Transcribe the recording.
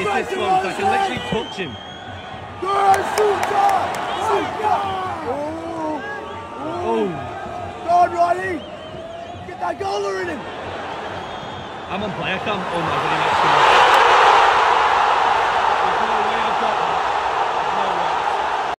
this one, so I can literally touch him. Oh. Go on, Riley. Get that goaler in him. I'm on player cam. Oh my god,